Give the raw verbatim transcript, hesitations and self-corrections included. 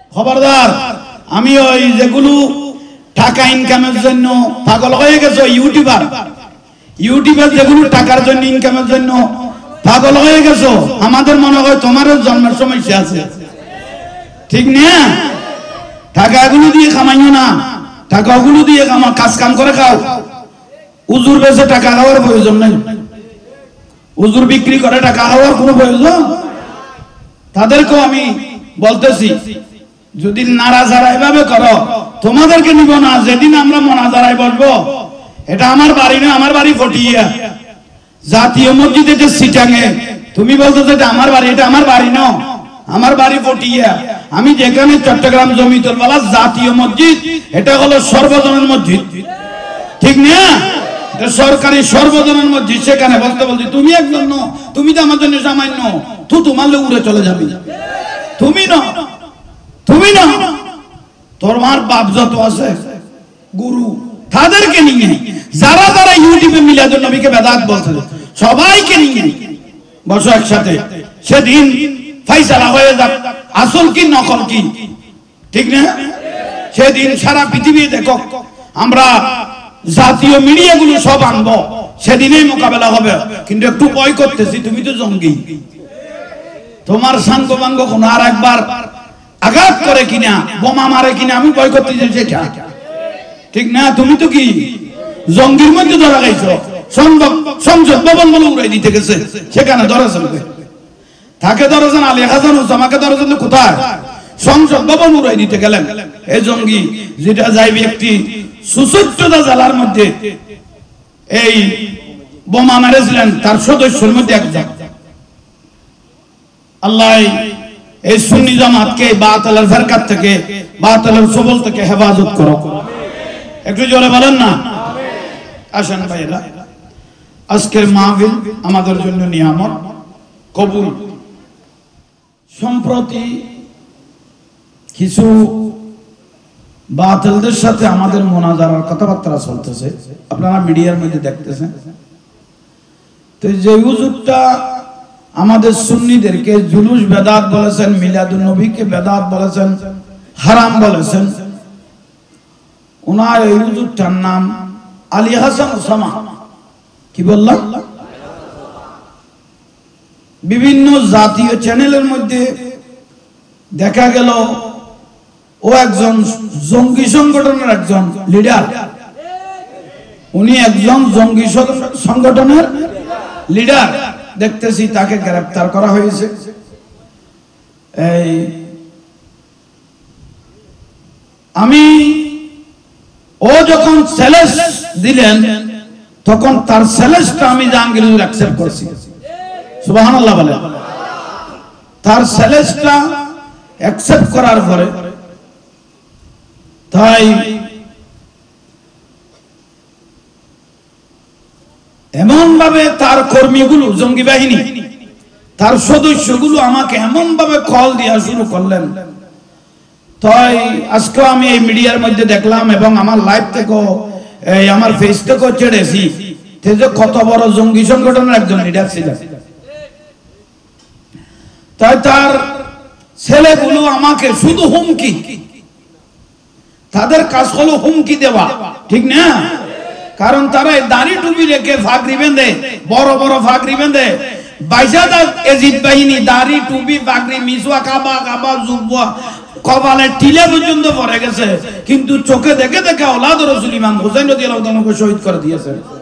খবরদার, আমি ওই যেগুলো টাকা ইনকামের জন্য পাগল হয়ে গেছে ইউটিউবার, ইউটিউবার যেগুলো টাকার জন্য ইনকামের জন্য পাগল হয়ে গেছো, আমাদের মনে হয় তোমারও জন্মের সমস্যা আছে, ঠিক না? টাকাগুলো দিয়ে কামাইও না, টাকাগুলো দিয়ে কামা কাজ কাম করে খাও। উজুর বেচে টাকা খাওয়ার প্রয়োজন নেই, উজুর বিক্রি করে টাকা খাওয়ার কোনো প্রয়োজন। তাদেরকেও আমি বলতেছি, যদি নারাজারা এভাবে করো তোমাদেরকে নিব না। যেদিন আমরা মোনাজারায় বসবো, এটা আমার বাড়ি না, আমার বাড়ি ফটিয়া জাতীয় মসজিদে যে সিটাঙে, তুমি বলতেছো এটা আমার বাড়ি, এটা আমার বাড়ি না, আমার বাড়ি ফটিয়া। আমি যেখানে চট্টগ্রাম জমিতলওয়ালা জাতীয় মসজিদ, এটা হলো সর্বজনীন মসজিদ, ঠিক না? সরকারি সর্বজনীন মসজিদ, সেখানে বলতে বলছি তুমি একজন ন, তুমি তো আমার জন্য সামান্য, তু তোমার লোক উড়ে চলে যাবি, তুমি না, তুমি না, তোমার বাপ যত আছে গুরু, তাদেরকে নিয়ে যারা যারা ইউটিউবে মিলাদুন নবীকে বেদাত বলছে সবাইকে নিয়ে বসো একসাথে, সেদিন ফাইসালা হয়ে যাবে আসল কি নকল কি, ঠিক না? সেদিন সারা পৃথিবী দেখো, আমরা জাতীয় মিডিয়াগুলো সব আনবো, সেদিনেই মোকাবেলা হবে। কিন্তু একটু ভয় করতেছি, তুমি তো জঙ্গি, তোমার সাঙ্গ বাঙ্গ কোন আর একবার আঘাত করে কিনা, বোমা মারে কিনা, আমি ভয় করতেছি সেটা, ঠিক না? তুমি তো কি জঙ্গির মধ্যে ধরা গেছো, সংসদ ভবন বলে উড়াই দিতে গেছে, সেখানে ধরেছেন, তাকে ধরেছেন আলী হাসান ওসামাকে ধরেছেন কোথায়? সংসদ ভবন উড়াই দিতে গেলেন। এই জঙ্গি যেটা যাই ব্যক্তি সুসজ্জতা জেলার মধ্যে এই বোমা মেরেছিলেন, তার সদস্যের মধ্যে একজন। আল্লাহ এই সুন্নি জামাতকে বাতিলের ফিরকাত থেকে, বাতিলের সবল থেকে হেফাজত করো, একটু জোরে বলেন না। আসেন ভাইরা, আজকের মাহফিল আমাদের জন্য নিয়ামত, কবুল। সম্প্রতি কিছু বাতিলদের সাথে আমাদের মোনাজারার কথাবার্তা চলতেছে, আপনারা মিডিয়ার মধ্যে দেখতেছেন। তো যে হুজুরটা আমাদের সুন্নিদেরকে জুলুস বেদাত বলেছেন, মিলাদুন নবীকে বেদাত বলেছেন, হারাম বলেছেন, ওনার এই হুজুরটার নাম আলী হাসান ওসামা। কি বললাম? বিভিন্ন জাতীয় চ্যানেলের মধ্যে দেখা গেল ও একজন জঙ্গি সংগঠনের একজন লিডার, উনি একজন জঙ্গি সংগঠনের লিডার। দেখতেছি তাকে গ্রেফতার করা হয়েছে। এই আমি ও যখন সেলেস দিলেন, তখন তার সেলেসটা আমি জাহাঙ্গীর হুজুর অ্যাকসেপ্ট করছি, সুবহানাল্লাহ বলে। তার সেলেসটা অ্যাকসেপ্ট করার পরে তাই এমন ভাবে তার কর্মীগুলো, জঙ্গি বাহিনী, তার সদস্যগুলো আমাকে এমন ভাবে কল দেওয়া শুরু করলেন। তাই আজকে আমি এই মিডিয়ার মধ্যে দেখলাম, এবং আমার লাইভ থেকেও, এই আমার ফেস থেকেও ছেড়েছি, যে কত বড় জঙ্গি সংগঠনের একজন লিডার ছিলেন। তাই তার ছেলেগুলো আমাকে শুধু হুমকি, তাদের কাজ হলো হুমকি দেওয়া, ঠিক না? কারণ তারা দাড়ি টুপি রেখে ফাগরি বেঁধে, বড় বড় ফাগরি বেঁধে, বাইজাদা এজিদ বাহিনী দাড়ি টুপি ফাগরি মিসওয়া কাবা কাবা জুব্বা কপালে টিলা পর্যন্ত পড়ে গেছে, কিন্তু চোখে দেখে দেখে ওলাদ রাসূল ইমাম হুসাইন রাদিয়াল্লাহু তাআলাকে শহীদ করে দিয়েছে।